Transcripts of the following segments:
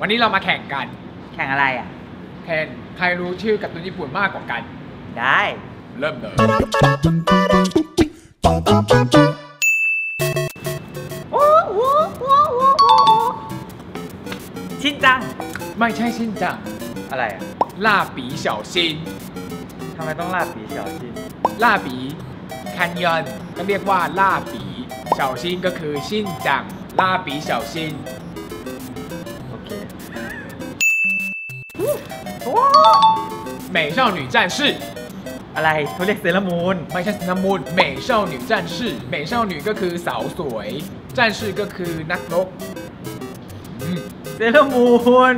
วันนี้เรามาแข่งกันแข่งอะไรอ่ะแข่งใครรู้ชื่อการ์ตูนญี่ปุ่นมากกว่ากันได้เริ่มเลยชินจังไม่ใช่ชินจังอะไรอ่ะล่าปีเฉาซินทำไมต้องล่าปีเฉาซินล่าปีคันยอนก็เรียกว่าล่าปีเฉาซินก็คือชินจังล่าปีเฉาซินโอเค美少女战士อะไรเขาเรียกเซเลมูนไม่ใช่เซเลมูน美少女战士美少女ก็คือสาวสวย战士ก็คือนักรบเซเลมูน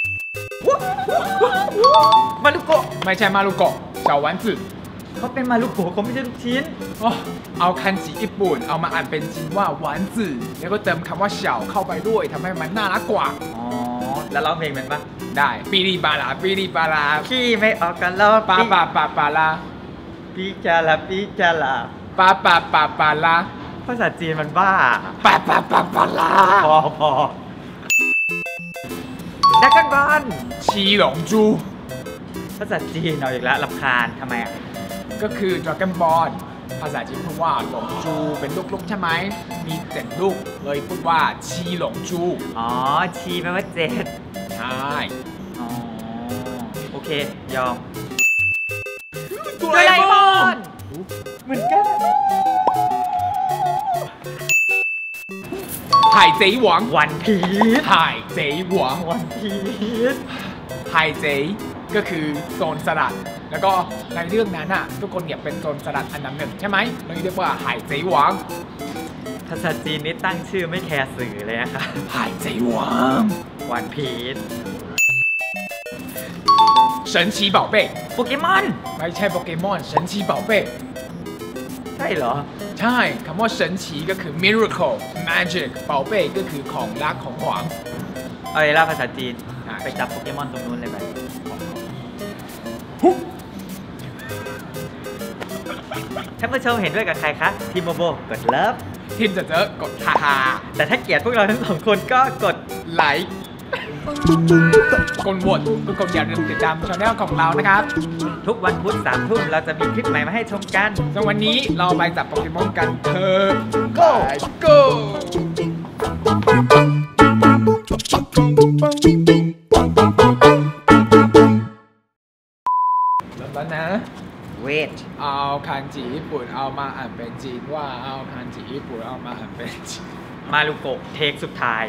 มารุโกะไม่ใช่มารุโกะ小丸子เขาเป็นมารุโกะเขาไม่ใช่ลูกชิ้นเอาคันจิญี่ปุ่นเอามาอ่านเป็นจินว่าหวานจืดแล้วก็เติมคำว่าเฉาเข้าไปด้วยทำให้มันน่ารักกว่าอ๋อแล้วร้องเพลงมันปะได้ปีรีบาลาปีรีบาลาขี้ไม่ออกกันแล้วปาปาปาปาลาปีจาลาปีจาลาปาปาปาปาลาภาษาจีนมันบ้าปาปาปาปาลาพอดักกันบอลชีหลงจูภาษาจีนเอาอีกแล้วรำคาญทำไมอ่ะก็คือ Dragon Ball ภาษาจีนพูดว่าหลงจูเป็นลูกๆใช่ไหมมี7ลูกเลยพูดว่าชีหลงจูอ๋อชีแปลว่า7 ใช่อ๋อโอเคยอมโดราเอมอนเหมือนกัน海贼王วันพีช海贼王วันพีชไฮเจก็คือโจรสลัดแล้วก็ในเรื่องนั้นน่ะทุกคนอยากเป็นโจรสลัดอันดับหนึ่งใช่ไหมเราเรียกว่าไฮเจหวังภาษาจีนนี่ตั้งชื่อไม่แคร์สื่อเลยนะคะไฮเจหวังวันพีช神奇宝贝โปเกมอนไม่ใช่โปเกมอน神奇宝贝ใช่เหรอใช่คำว่า神奇ก็คือ miracle magic 宝贝ก็คือของรักของหวังเอาเลยล่ะภาษาจีนไปจับโปเกมอนตรงนู้นเลยไปท่านผู้ชมเห็นด้วยกับใครคะทีมโมโบกดเลิฟทีมเจอกดฮาแต่ถ้าเกลียดพวกเราทั้งสองคนก็กดไลค์กดโหวตทุกคนอย่าลืมติดตามช่องของเรานะครับทุกวันพุธ3 ทุ่มเราจะมีคลิปใหม่มาให้ชมกันส่วนวันนี้เราไปจับโปเกมอนกันเถอะ go go แล้วนะเวทเอาคันจิญี่ปุ่นเอามาอ่านเป็นจีนว่าเอาคันจิญี่ปุ่นเอามาอ่านเป็นจีนมารุโกะเทคสุดท้าย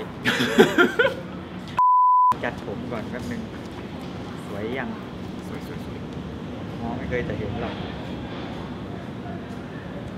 จัดผมก่อนแป๊บนึงสวยยังสวยมองไม่เคยจะเห็นหรอก